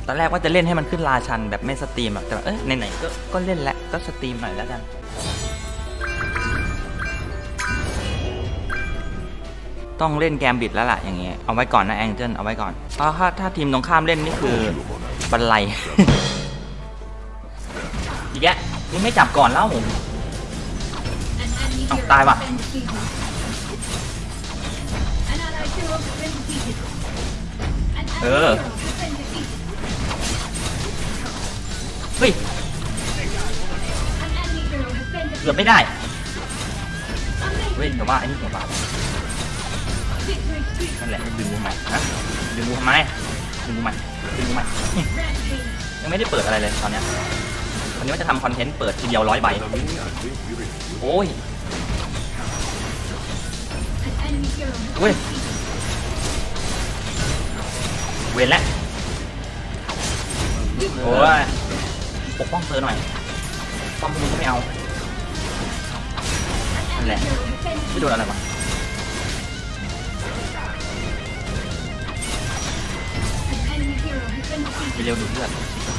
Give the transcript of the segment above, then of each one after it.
ตอนแรกว่าจะเล่นให้มันขึ้นราชันแบบไม่สตรีมอะแต่ไหนๆก็เล่นแล้วก็สตรีมหน่อยแล้วกันต้องเล่นแกมบิดแล้วล่ะอย่างเงี้ยเอาไว้ก่อนนะแองเจิลเอาไว้ก่อนเพราะถ้าทีมตรงข้ามเล่นนี่คือบันไล อีกแกนี่ไม่จับก่อนแล้วผมตายว่ะเฮ้ยเกือบไม่ได้เว้ยแต่ว่าไอ้นี่หัวบาดนั่นแหละดึงมือใหม่นะดึงมือทำไมดึงมือใหม่ยังไม่ได้เปิดอะไรเลยตอนนี้ว่าจะทำคอนเทนต์เปิดทีเดียว100 ใบโอ้ยเว้ยเว้นแล้วโอ้ยปกป้องเธอหน่อยป้อมมึงก็ไม่เอานั่นแหละไม่โดนอะไรวะไปเร็วดูดเลือด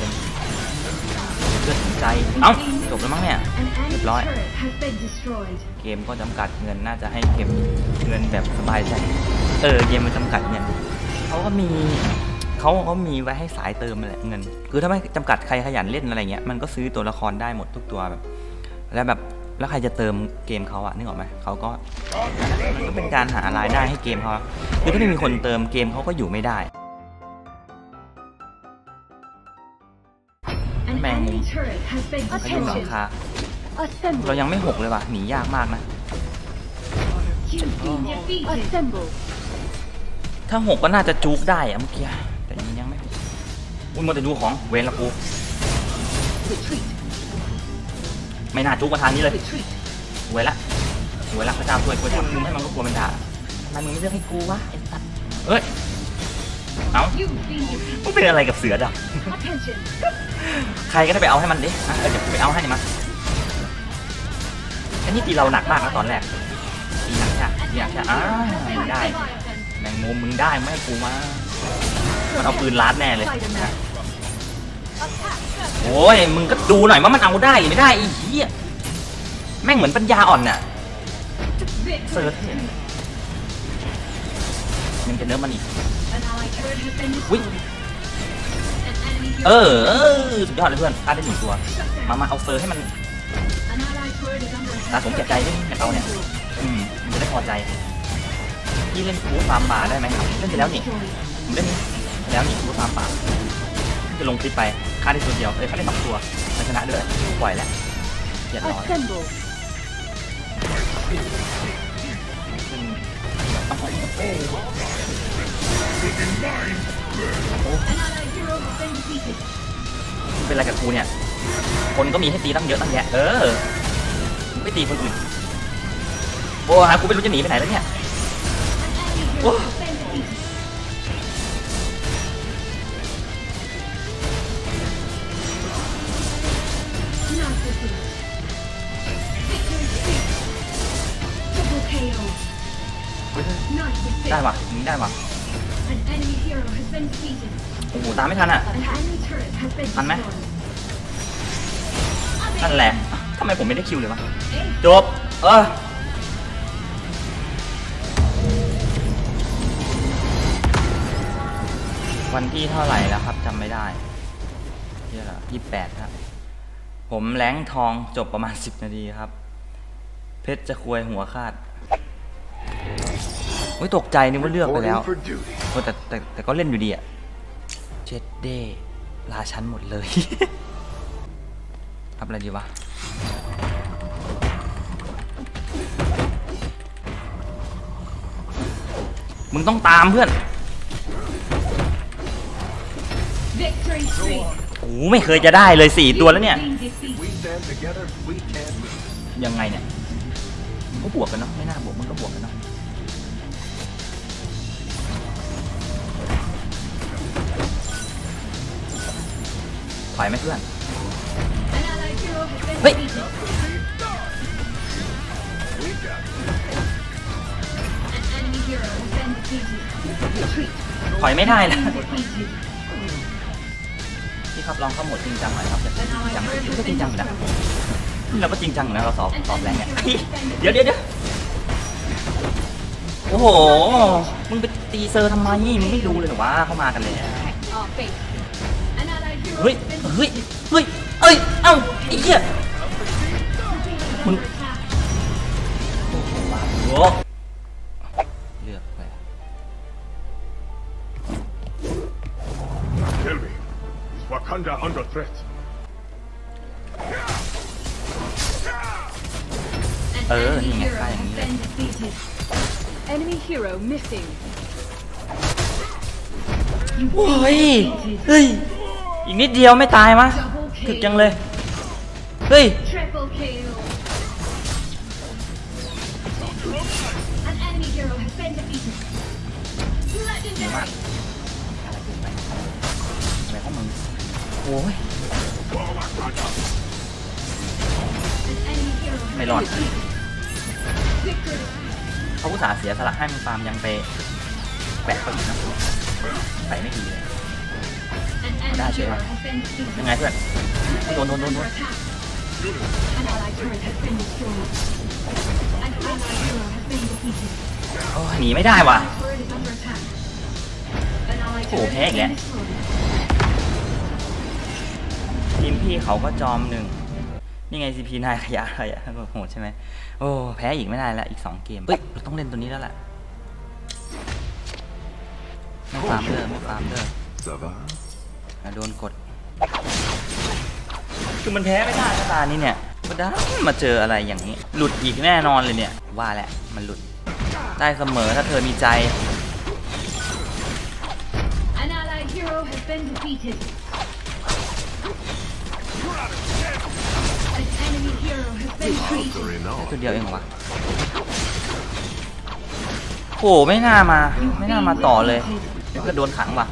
ถึงใจเอ้าจบแล้วมั้งเนี่ยเรียบร้อยเกมก็จำกัดเงินน่าจะให้เก็บเงินแบบสบายใจเกมมันจำกัดเงินเขาก็มีไว้ให้สายเติมอะไรเงินคือถ้าไม่จำกัดใครขยันเล่นอะไรเงี้ยมันก็ซื้อตัวละครได้หมดทุกตัวแบบแล้วใครจะเติมเกมเขาอะนึกออกไหมเขาก็เป็นการหารายได้ให้เกมเขาคือถ้าไม่มีคนเติมเกมเขาก็อยู่ไม่ได้แมงมุมเขายุ่งหลังคาเรายังไม่6เลยว่ะหนียากมากนะถ้า6ก็น่าจะจุกได้อะเมื่อกี้แต่ยังไม่อุ้ยมัวแต่ดูของเวรละกูไม่น่าจุกมาทางนี้เลยเวรละพระเจ้าช่วยกูทำมึงให้มันก็กลัวมันด่าทำไมมึงไม่เลือกให้กูวะไอ้สัตว์เอามึงเป็นอะไรกับเสือดำใครก็ได้ไปเอาให้มันดิเดี๋ยวไปเอาให้มาอันนี้ตีเราหนักมากนะตอนแรกตีหนักใช่ได้แมงมุมมึงได้ไม่ให้กูมามันเอาปืนลัดแน่เลยโอ้ยมึงก็ดูหน่อยว่ามันเอาได้หรือไม่ได้ไอ้เหี้ยแม่งเหมือนปัญญาอ่อนน่ะเซิร์ชมันจะเนื้อมันอีกวิ่งสุดยอดเลยเพื่อนฆ่าได้1 ตัวมาเอาเซอร์ให้มันตาสมแก่ใจด้วยกับเราเนี่ยมันจะได้พอใจที่เล่นฟูฟาร์มป่าได้ไหมครับเล่นไปแล้วนี่ผมเล่นแล้วนี่ฟูฟาร์มป่าจะลงคลิปไปฆ่าได้ตัวเดียวฆ่าได้2 ตัวชนะด้วยปล่อยแล้วเกียดร้อยเป็นอะไรกับกูเนี่ยคนก็มีให้ตีตั้งเยอะตั้งแยะไม่ตีคนอื่นโอ้ฮะกูไม่รู้จะหนีไปไหนแล้วเนี่ยโอ้ได้ว่ะมึงได้ว่ะโอ้โหตามไม่ทันอ่ะทันไหมนั่นแหละทำไมผมไม่ได้คิวเลยวะจบวันที่เท่าไหร่แล้วครับจำไม่ได้เยอะแล้ว28ครับผมแรงทองจบประมาณ10 นาทีครับเพชรจะควยหัวคาดตกใจนึกว่าเลือกไปแล้วแต่ก็เล่นอยู่ดีอะเจ็ดเดย์ราชันหมดเลยทำอะไรดีวะมึงต้องตามเพื่อนโอ้ไม่เคยจะได้เลย4 ตัวแล้วเนี่ยยังไงเนี่ยมันก็บวกกันเนาะไม่น่าบวกมันก็บวกกันเนาะถอยไหมเพื่อนเฮ้ยถอยไม่ได้นะครับลองเข้าโหมดจริงจังหน่อยครับจริงจังก็จริงจังนะเราก็จริงจังนะเราสอบแรงเนี่ยเดี๋ยวโอ้โหมึงไปตีเซอร์ทำไมมึงไม่ดูเลยหรอวะเข้ามากันเลยเฮ้ยเอ้าไอ้เหี้ยมึงโอ้โหเลือกไป Tell me, is Wakanda under threat? นี่ไงฆ่าอย่างนี้เลย Enemy hero missing. โอ้ยเฮ้ยอีกนิดเดียวไม่ตายมะถึกจังเลยเฮ้ย Triple kill. An enemy hero has been defeated. ดีมาก Legendary. อะไรของมึงโอ้ย An enemy hero has ไม่ been รอด defeated. Victory. เขาอุตส่าห์เสียสละให้มึงฟาร์มยังไปแบกเขาอีกนะไปไม่ดีเลย An enemy Đã hero chưa? has been defeated. ยังไงเพื่อนโดน Under attack. An allied turret has been destroyed. An allied hero has been defeated. โอ้ยหนีไม่ได้ว่ะ Turret is under attack. An allied โอ้โห turret แพ้ has อีกแล้ว been destroyed. ทีมพี่เขาก็จอมหนึ่งนี่ไง CP นายขยะอะไรอะโหดใช่ไหมโอ้แพ้อีกไม่ได้ละอีก2เกมเฮ้ยเราต้องเล่นตัวนี้แล้วล่ะไม่ฟาร์มเด้อ Ça va? โดนกดคือมันแพ้ไม่ได้ตานี้เนี่ยก็ได้มาเจออะไรอย่างนี้หลุดอีกแน่นอนเลยเนี่ยว่าแหละมันหลุดได้เสมอถ้าเธอมีใจ An allied hero has been defeated. An enemy hero has been defeated. ตัวเดียวเองเหรอวะโหไม่น่ามาต่อเลยเดี๋ยวก็โดนขังว่ะ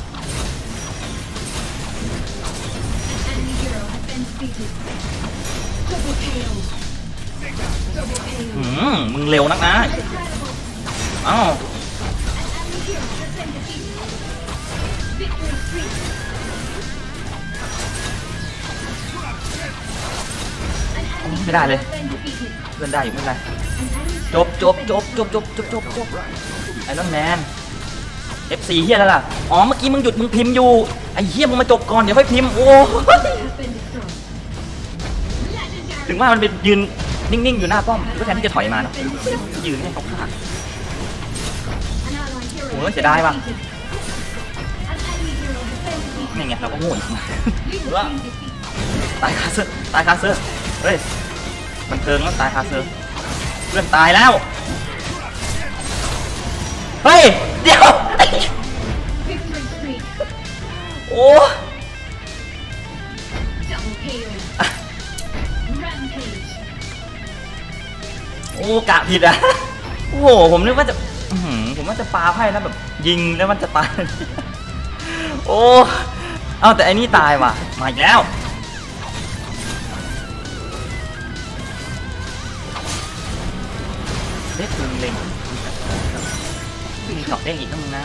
An enemy hero has been defeated. Double KO. Double KO. มึงเร็วนักนะ Incredible. เอ้า An enemy hero has been defeated. Victory streak. An enemy Cái đài hero này. has been defeated. เพื่อนได้อยู่ไม่เป็นไร An enemy จบไอรอนแมน F4 เฮียแล้วล่ะอ๋อเมื่อกี้มึงหยุดมึงพิมพ์อยู่ไอ้เฮียมึงมาจบก่อนเดี๋ยวค่อยพิมพ์โอ้ has been destroyed. Legendary. ถึงว่ามันเป็นยืนนิ่งๆอยู่หน้าป้อมก็แทนที่จะถอยมาเนาะยืนให้เขาฆ่า An allied hero โอ้ has ยเสีย been ดายว่ะ defeated. An enemy hero has been defeated. นี่ไงเราก็โง่อีก You have been defeated. ตายคาเซอร์เฮ้ยมันเทิงแล้วตายคาเซอร์เพื่อนตายแล้วเฮ้ยเดี๋ยว Victory streak. โอ้ Double KO. Rampage. โอ้กะผิดอ่ะโอ้โหผมนึกว่าจะผมว่าจะปาไพ่แล้วแบบยิงแล้วมันจะตายโอ้เอาแต่อันนี้ตายว่ะมาอีกแล้วเล็กมึงเล็งมีขอบเด้งอีกต้องนะ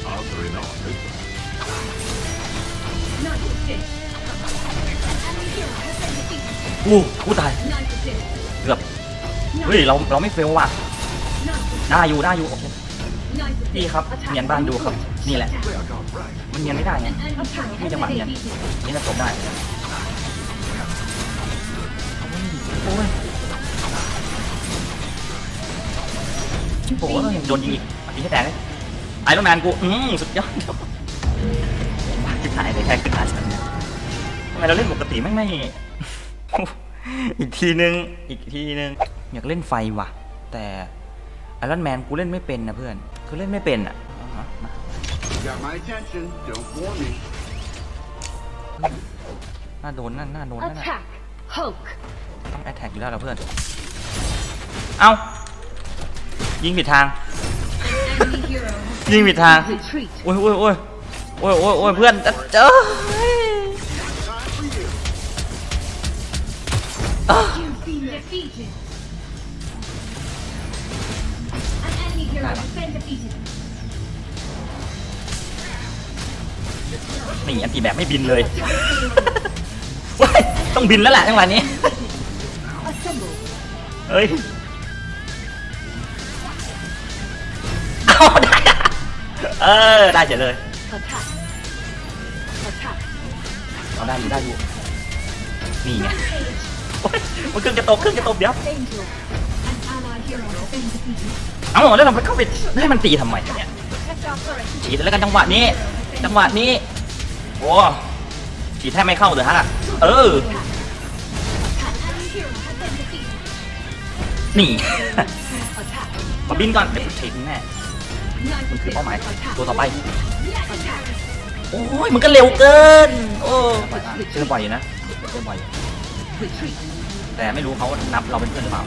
Nice assist. An enemy hero has been defeated. กูตาย Nice assist. เกือบเฮ้ยเราไม่เฟลว่ะ Nice assist. ได้อยู่โอเค Nice assist. พี่ครับเนียนบ้านดูครับนี่แหละมันเนียนไม่ได้ไง An enemy turret นี่ has จังหวะ been เนียน defeated. นี่จะจบได้โอ้ยโอ้โหโดนยิงอีกยิงให้แตกเลยไอรอนแมนกูสุดยอดบ้าขึ้นหายเลยแค่ขึ้นหาฉันเนี่ยทำไมเราเล่นปกติไม่ อีกทีนึงอยากเล่นไฟว่ะแต่ไอรอนแมนกูเล่นไม่เป็นนะเพื่อนคือเล่นไม่เป็นอ่ะมา Got my attention. Don't bore me. หน้าโดนนั่นน่ะ Attack. Hulk. ต้องแอตแทกอยู่แล้วเพื่อนเอ้ายิงผิดทาง An enemy hero has ยิงผิดทาง retreat. โอ้ยเพื่อนเจอ You've been defeated. An enemy hero has been defeated. นี่อันตีแบบไม่บินเลย ต้องบินแล้วแหละจังหวะนี้ เฮ้ยเอาได้ได้เฉยเลยเอาได้อยู่นี่ไงมันเครื่องจะตกเดี๋ยวเอาแล้วเราไปเข้าไปให้มันตีทำไมเนี่ยฉีดแล้วกันจังหวะนี้โอ้ฉีดแทบไม่เข้าเลยฮะนี่มาบินก่อนเดี๋ยวฉีดแน่มันคือเป้าหมายตัวต่อไปโอ้ยมันก็เร็วเกินโอ้เจอบ่อยนะแต่ไม่รู้เขานับเราเป็นเพื่อนหรือเปล่า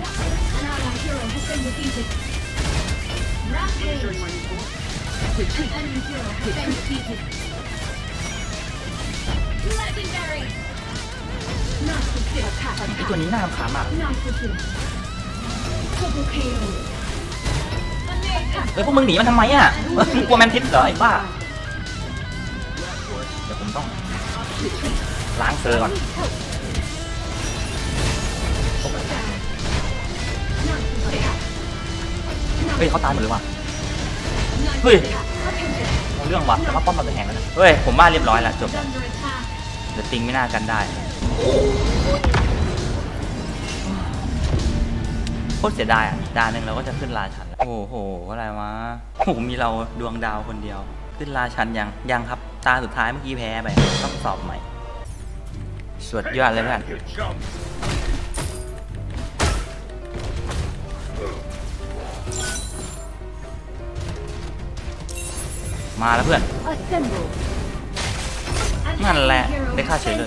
ไอตัวนี้น่ารำคาญมากเฮ้ยพวกมึงหนีมันทำไมอ่ะมึงกลัวแมนทิสเหรอไอ้บ้าเดี๋ยวผมต้องล้างเซอร์ก่อนเฮ้ยเขาตายหมดเลยว่ะเฮ้ยเอาเรื่องว่ะแต่ว่าป้อมเราจะแหงแล้วนะเฮ้ยผมว่าเรียบร้อยแล้วจบแล้วเดี๋ยวติงไม่น่ากันได้โคตรเสียดายอ่ะดาหนึ่งเราก็จะขึ้นราชันโอ้โหอะไรวะโอ้โหมีเราดวงดาวคนเดียวขึ้นราชันยังครับตาสุดท้ายเมื่อกี้แพ้ไปต้องสอบใหม่สุดยอดเลยเพื่อนมาแล้วเพื่อนนั่นแหละได้ค่าเฉยเลย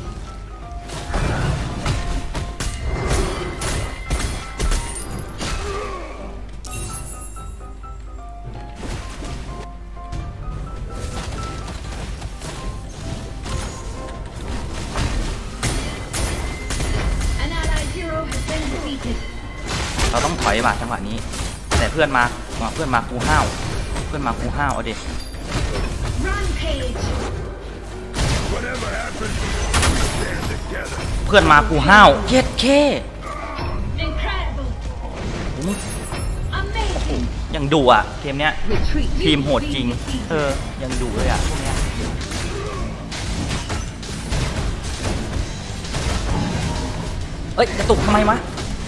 เราต้องถอยมาจังหวะนี้แต่เพื่อนมากูห้าวเอาดิเพื่อนมากูห้าวเย็ดเคยังดุอ่ะเกมเนี้ยทีมโหดจริงยังดุเลยอ่ะพวกเนี้ยเอ้ยกระตุกทำไมวะ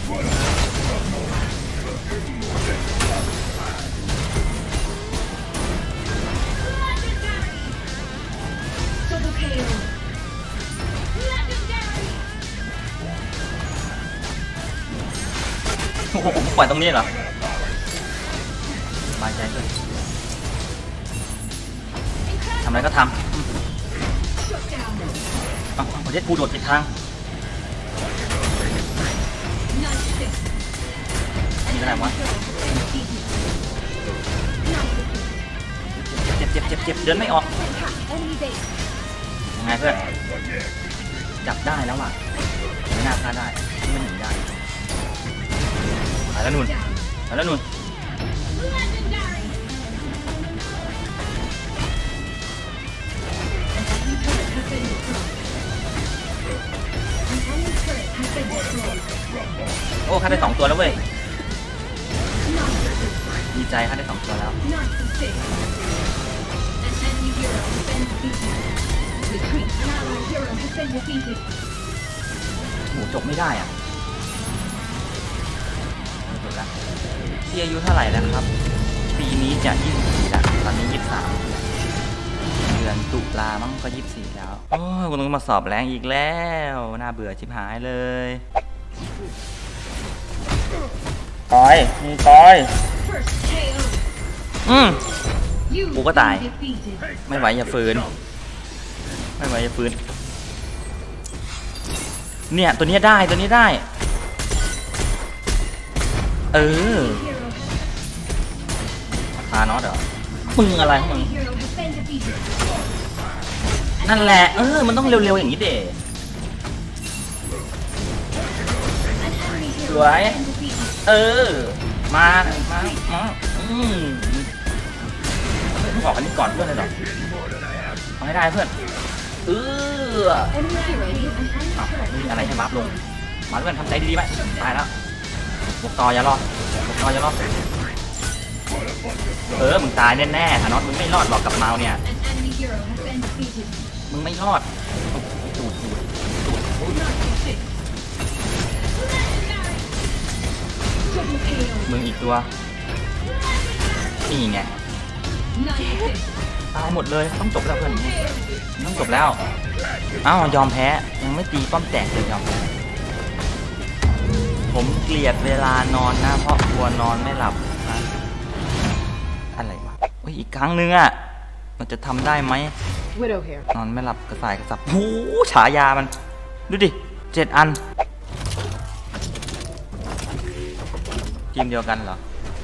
โอ้โหปล่อยตรงนี้เหรอสบายใจเลยทำอะไรก็ทำเอาเด็ดกูโดดผิดทางนี่อะไรวะเจ็บเดินไม่ออกยังไงเพื่อนจับได้แล้วว่ะไม่น่าพลาดได้ที่มันหนีได้แล้วนุ่นโอ้ข้าได้2ตัวแล้วเว้ยดีใจข้าได้2ตัวแล้วโหจบไม่ได้อ่ะพี่อายุเท่าไหร่แล้วครับปีนี้จะ24แล้วตอนนี้23เดือนตุลามั้งก็24แล้วโอ้ยกูต้องมาสอบแรงอีกแล้วน่าเบื่อชิบหายเลยต่อยกูก็ตายไม่ไหวอย่าฝืนเนี่ยตัวนี้ได้พาน็อตเหรอมึงอะไรมึงนั่นแหละมันต้องเร็วๆอย่างนี้เด้สวยมาออกอันนี้ก่อนเพื่อนเลยหรอเอาให้ได้เพื่อน Enemy hero has อ้าวไม่มีอะไรให้บัฟลงมาเพื่อนทำใจดีๆไหมตายแล้วบวกต่ออย่ารอดบวกต่ออย่ารอดมึงตายแน่ๆธานอสมึงไม่รอดหรอกกับเมาเนี่ย an enemy hero has been defeated. มึงไม่รอดดูด Double KO. มึงอีกตัวนี่ไง Nice. ตายหมดเลยต้องจบแล้วเพื่อนต้องจบแล้วอ้าวยอมแพ้ยังไม่ตีป้อมแตกเลยยอมแพ้ผมเกลียดเวลานอนนะเพราะกลัวนอนไม่หลับนะอะไรวะอีกครั้งนึงอ่ะมันจะทำได้ไหม Widow here. นอนไม่หลับกระสายกระสับโอ้ฉายามันดูดิ7 อันทีมเดียวกันเหรอ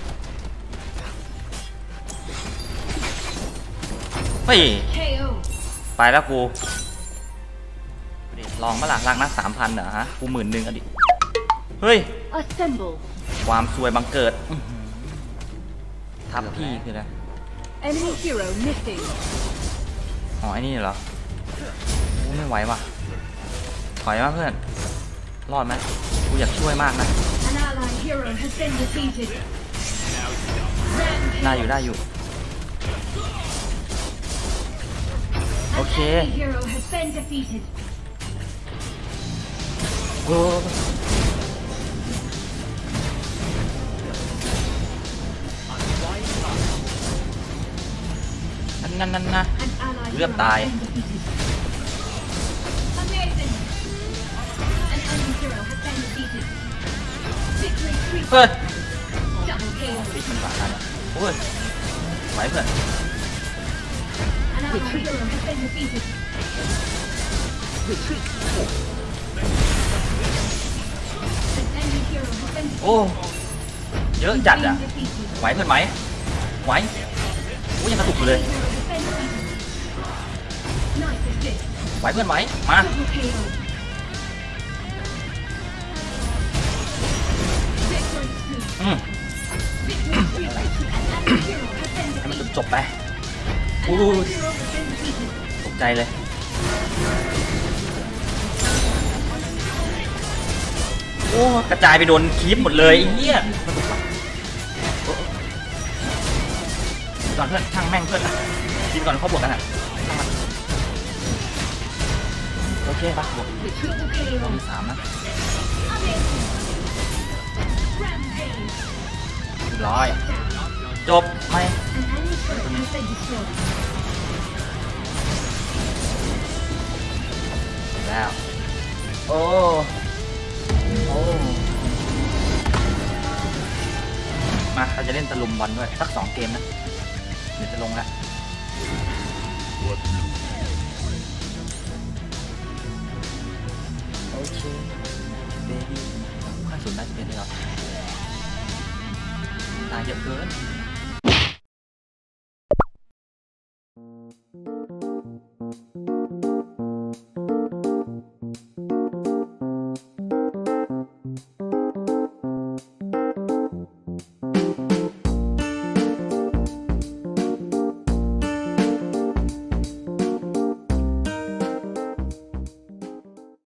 เฮ้ย KO. ไปแล้วกูลองมาหลักลักนัก 3,000เหรอฮะกู11,000อ่ะดิเฮ้ย Assemble. ความซวยบังเกิดทับพี่คืออะไร Enemy hero missing. อ๋อไอ้นี่เหรอกูไม่ไหวว่ะถอยมาเพื่อนรอดไหมกูอยากช่วยมากนะ An ally hero has been defeated. ได้อยู่ โอ An เค enemy hero has been defeated. โอ้นั่นนะ An ally Lướt hero tài. has been defeated. Amazing. An enemy hero has been defeated. Victory sweep. เฮ้ย Double KO. ฟิกมันบาดอ่ะโอ้ยไหวเพื่อน An ally hero has been defeated. An enemy hero has been โอ้เยอะจัดอ่ะ been defeated. ไหวเพื่อนไหมไหวโอ้ยังกระตุกอยู่เลย Hero has been defeated. Nice assist. ไหวเพื่อนไหวมา Double KO. Victory sweep. อืม Victory sweep. An enemy hero has been ให้มัน defeated. จบไป An อู้ enemy hero has been defeated. ตกใจเลยโอ้กระจายไปโดนคีบหมดเลยไอ้เหี้ยก่อนเพื่อนช่างแม่งเพื่อนกินก่อนเขาบวกกันอ่ะช่างมันโอเคปะบวก Triple KO. มี3นะ Amazing. Rampage. ร้อยจบไหม An enemy turret has been destroyed. แล้วโอ้มาเราจะเล่นตะลุมบอลด้วยสัก2 เกมนะเดี๋ยวจะลงแล้วโอเคเบบี้ค่าสุดน่าจะเป็นเลยเหรอตายเยอะเกิน